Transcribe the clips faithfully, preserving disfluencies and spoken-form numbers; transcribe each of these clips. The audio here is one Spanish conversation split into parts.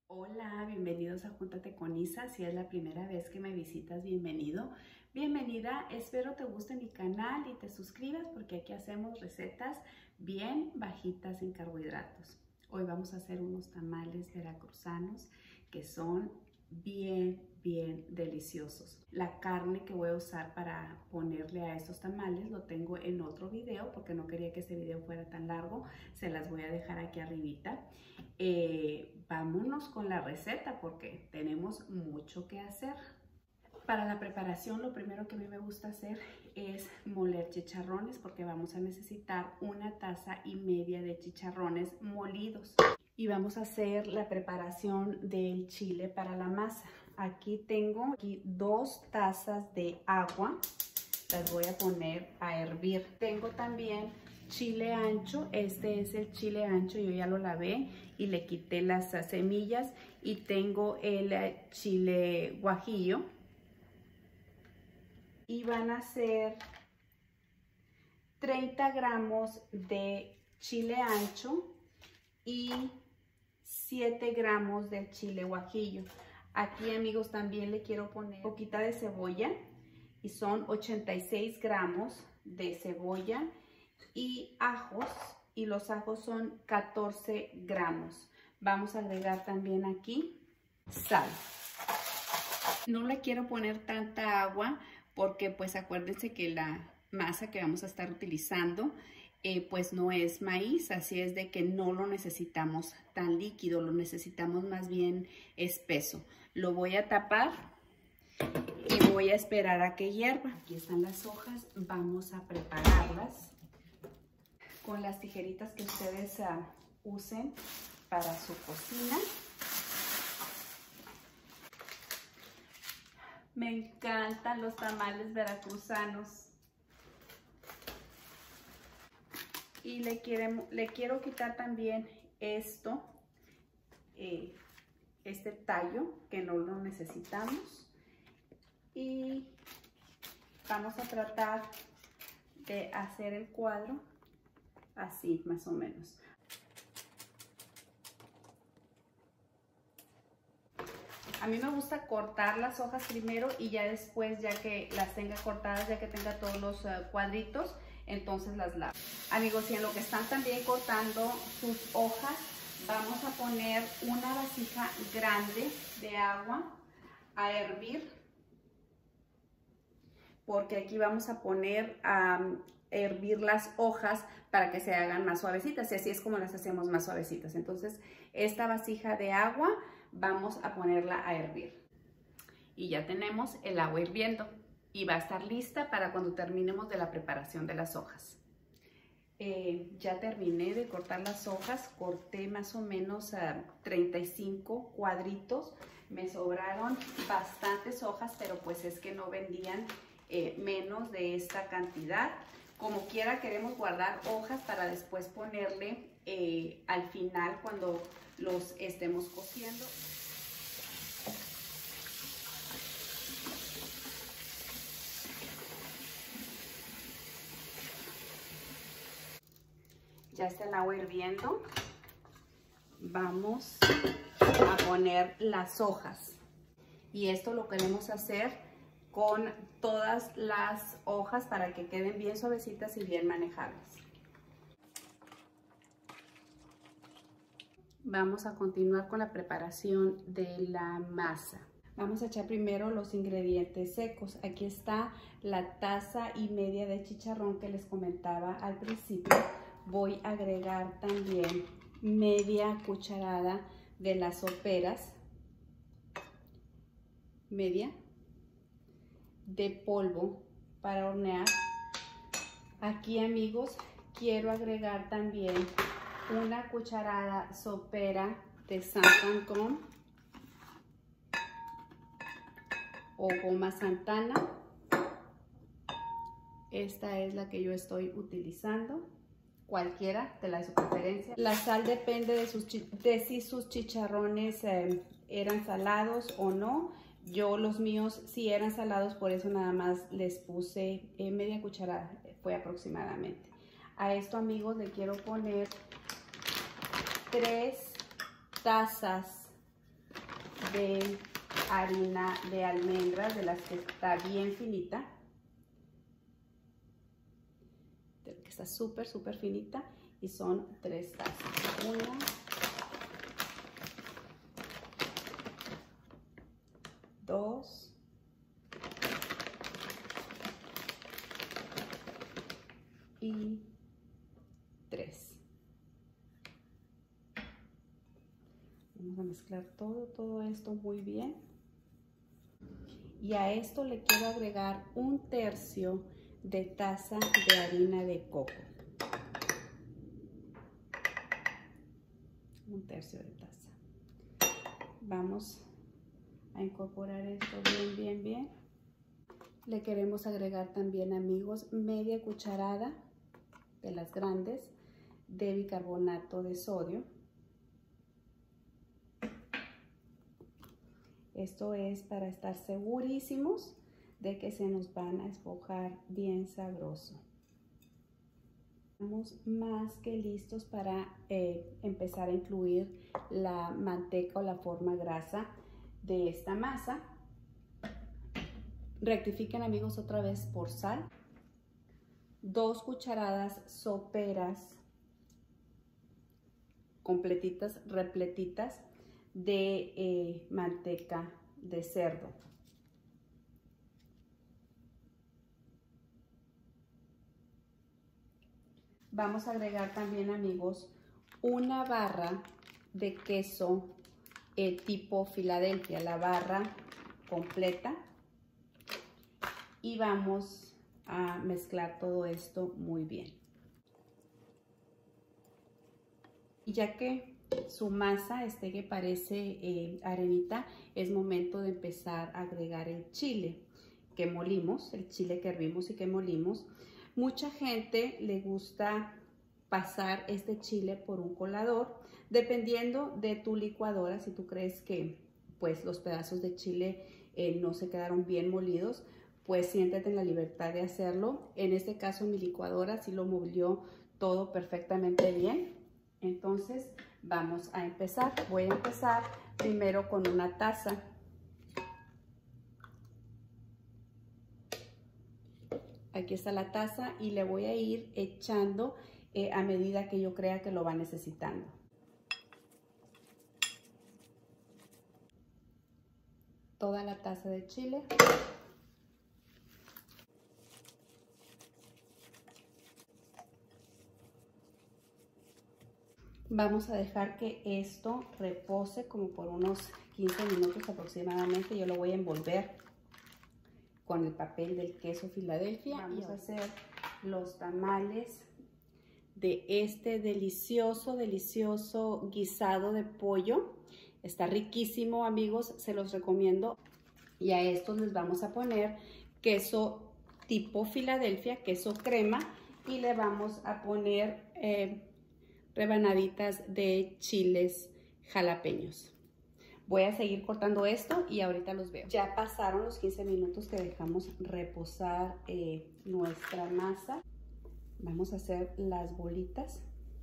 Hola, bienvenidos a Júntate con Isa. Si es la primera vez que me visitas, bienvenido, bienvenida. Espero te guste mi canal y te suscribas porque aquí hacemos recetas bien bajitas en carbohidratos. Hoy vamos a hacer unos tamales veracruzanos que son bien, bien deliciosos. La carne que voy a usar para ponerle a estos tamales lo tengo en otro video porque no quería que este video fuera tan largo. Se las voy a dejar aquí arribita. Eh, vámonos con la receta porque tenemos mucho que hacer. Para la preparación, lo primero que a mí me gusta hacer es moler chicharrones porque vamos a necesitar una taza y media de chicharrones molidos. Y vamos a hacer la preparación del chile para la masa. Aquí tengo aquí dos tazas de agua. Las voy a poner a hervir. Tengo también chile ancho. Este es el chile ancho. Yo ya lo lavé y le quité las semillas. Y tengo el chile guajillo. Y van a ser treinta gramos de chile ancho y siete gramos de chile guajillo. Aquí, amigos, también le quiero poner poquita de cebolla y son ochenta y seis gramos de cebolla y ajos, y los ajos son catorce gramos. Vamos a agregar también aquí sal. No le quiero poner tanta agua porque pues acuérdense que la masa que vamos a estar utilizando Eh, pues no es maíz, así es de que no lo necesitamos tan líquido, lo necesitamos más bien espeso. Lo voy a tapar y voy a esperar a que hierva. Aquí están las hojas, vamos a prepararlas con las tijeritas que ustedes uh, usen para su cocina. Me encantan los tamales veracruzanos. Y le, quiere, le quiero quitar también esto, eh, este tallo que no lo necesitamos. Y vamos a tratar de hacer el cuadro así más o menos. A mí me gusta cortar las hojas primero y ya después, ya que las tenga cortadas, ya que tenga todos los uh, cuadritos, entonces las lavo. Amigos, y en lo que están también cortando sus hojas, vamos a poner una vasija grande de agua a hervir, porque aquí vamos a poner a um, hervir las hojas para que se hagan más suavecitas, y así es como las hacemos más suavecitas. Entonces, esta vasija de agua vamos a ponerla a hervir. Y ya tenemos el agua hirviendo. Y va a estar lista para cuando terminemos de la preparación de las hojas. Eh, ya terminé de cortar las hojas, corté más o menos a treinta y cinco cuadritos. Me sobraron bastantes hojas, pero pues es que no vendían eh, menos de esta cantidad. Como quiera, queremos guardar hojas para después ponerle eh, al final cuando los estemos cociendo. Ya está el agua hirviendo. Vamos a poner las hojas. Y esto lo queremos hacer con todas las hojas para que queden bien suavecitas y bien manejables. Vamos a continuar con la preparación de la masa. Vamos a echar primero los ingredientes secos. Aquí está la taza y media de chicharrón que les comentaba al principio. Voy a agregar también media cucharada de las soperas, media, de polvo para hornear. Aquí, amigos, quiero agregar también una cucharada sopera de Saint-Ancon o goma Santana. Esta es la que yo estoy utilizando. Cualquiera de la de su preferencia. La sal depende de, sus, de si sus chicharrones eh, eran salados o no. Yo los míos sí eran salados, por eso nada más les puse eh, media cucharada, fue aproximadamente. A esto, amigos, le quiero poner tres tazas de harina de almendras, de las que está bien finita, que está súper, súper finita, y son tres tazas. Una, dos, y tres. Vamos a mezclar todo, todo esto muy bien. Y a esto le quiero agregar un tercio de taza de harina de coco. Un tercio de taza. Vamos a incorporar esto bien, bien, bien. Le queremos agregar también, amigos, media cucharada de las grandes de bicarbonato de sodio. Esto es para estar segurísimos de que se nos van a esponjar bien sabroso. Estamos más que listos para eh, empezar a incluir la manteca o la forma grasa de esta masa. Rectifiquen, amigos, otra vez por sal. Dos cucharadas soperas completitas, repletitas de eh, manteca de cerdo. Vamos a agregar también, amigos, una barra de queso eh, tipo Filadelfia, la barra completa, y vamos a mezclar todo esto muy bien. Y ya que su masa esté que parece eh, arenita, es momento de empezar a agregar el chile que molimos, el chile que hervimos y que molimos. Mucha gente le gusta pasar este chile por un colador, dependiendo de tu licuadora. Si tú crees que pues los pedazos de chile eh, no se quedaron bien molidos, pues siéntete en la libertad de hacerlo. En este caso mi licuadora sí lo molió todo perfectamente bien. Entonces vamos a empezar. Voy a empezar primero con una taza. Aquí está la taza y le voy a ir echando eh, a medida que yo crea que lo va necesitando. Toda la taza de chile. Vamos a dejar que esto repose como por unos quince minutos aproximadamente. Yo lo voy a envolver con el papel del queso Filadelfia. Vamos a hacer los tamales de este delicioso, delicioso guisado de pollo. Está riquísimo, amigos, se los recomiendo. Y a estos les vamos a poner queso tipo Filadelfia, queso crema, y le vamos a poner eh, rebanaditas de chiles jalapeños. Voy a seguir cortando esto y ahorita los veo. Ya pasaron los quince minutos que dejamos reposar eh, nuestra masa. Vamos a hacer las bolitas.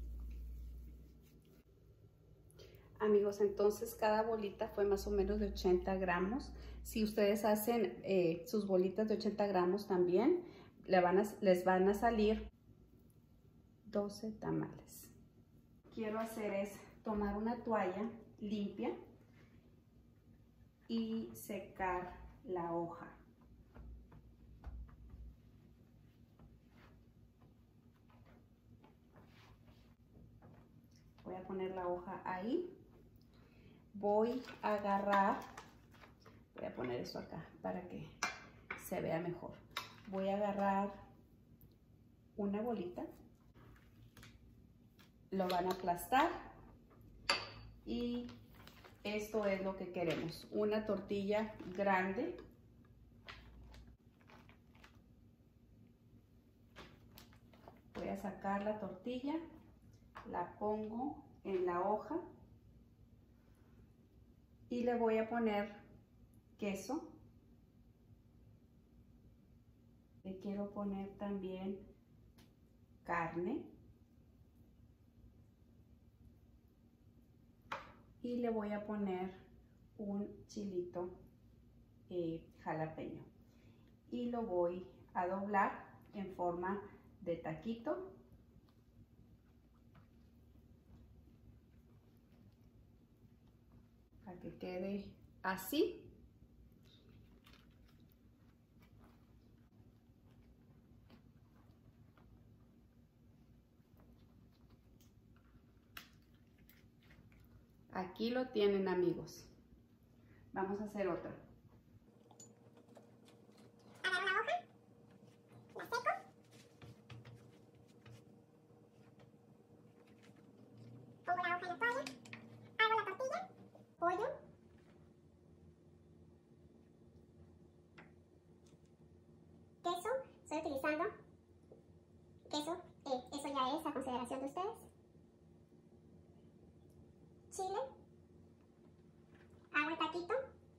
Amigos, entonces cada bolita fue más o menos de ochenta gramos. Si ustedes hacen eh, sus bolitas de ochenta gramos también, le van a, les van a salir doce tamales. Quiero hacer es tomar una toalla limpia y secar la hoja. Voy a poner la hoja ahí. Voy a agarrar, voy a poner esto acá para que se vea mejor. Voy a agarrar una bolita. Lo van a aplastar y esto es lo que queremos, una tortilla grande. Voy a sacar la tortilla, la pongo en la hoja y le voy a poner queso. Le quiero poner también carne. Y le voy a poner un chilito eh, jalapeño y lo voy a doblar en forma de taquito. Para que quede así. Aquí lo tienen, amigos. Vamos a hacer otra. Agarro la hoja, la seco. Pongo la hoja en la toalla. Hago la tortilla. Pollo. Queso. Estoy utilizando queso. Eh, eso ya es a consideración de ustedes. Chile. Hago el taquito.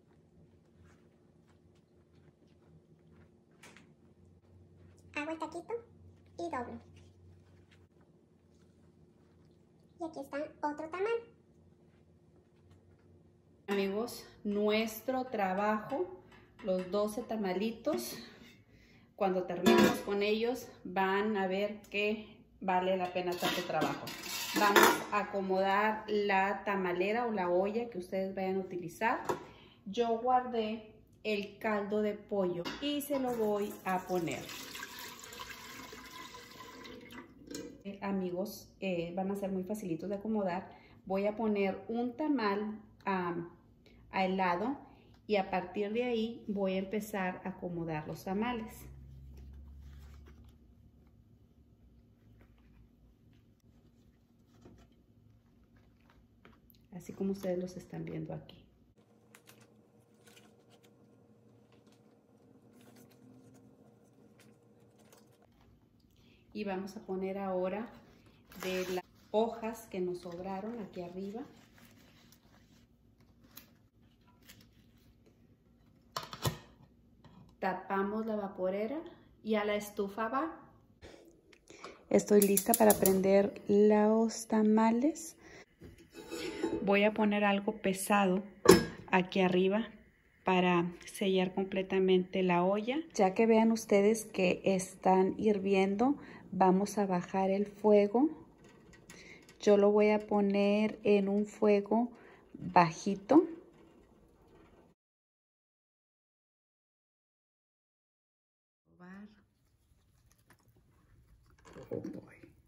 Hago el taquito y doblo. Y aquí está otro tamal. Amigos, nuestro trabajo, los doce tamalitos, cuando terminemos con ellos van a ver que vale la pena tanto trabajo. Vamos a acomodar la tamalera o la olla que ustedes vayan a utilizar. Yo guardé el caldo de pollo y se lo voy a poner. Eh, amigos, eh, van a ser muy facilitos de acomodar. Voy a poner un tamal um, al lado y a partir de ahí voy a empezar a acomodar los tamales. Así como ustedes los están viendo aquí. Y vamos a poner ahora de las hojas que nos sobraron aquí arriba. Tapamos la vaporera y a la estufa va. Estoy lista para prender los tamales. Voy a poner algo pesado aquí arriba para sellar completamente la olla. Ya que vean ustedes que están hirviendo, vamos a bajar el fuego. Yo lo voy a poner en un fuego bajito. Oh boy.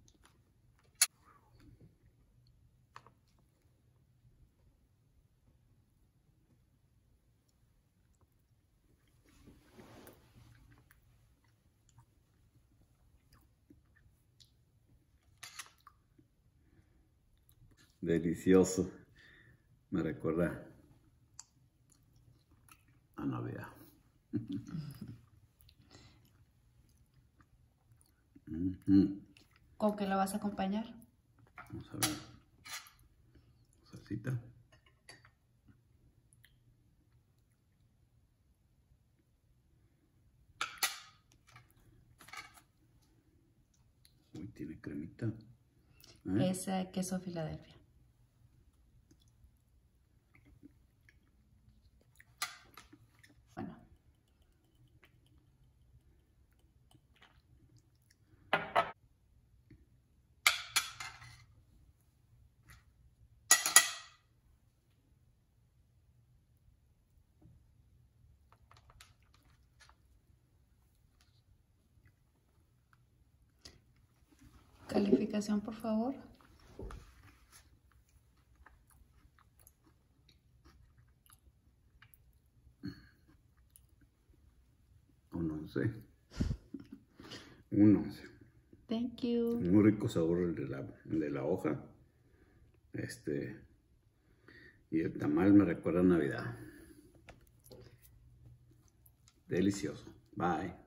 Delicioso. Me recuerda a Navidad. Mm-hmm. ¿Con qué lo vas a acompañar? Vamos a ver. Salsita. Uy, tiene cremita. ¿Eh? Es uh, queso Filadelfia. Bueno. Calificación, por favor. Un once. Un once. Thank you. Muy rico sabor el de la, el de la hoja. Este. Y el tamal me recuerda a Navidad. Delicioso. Bye.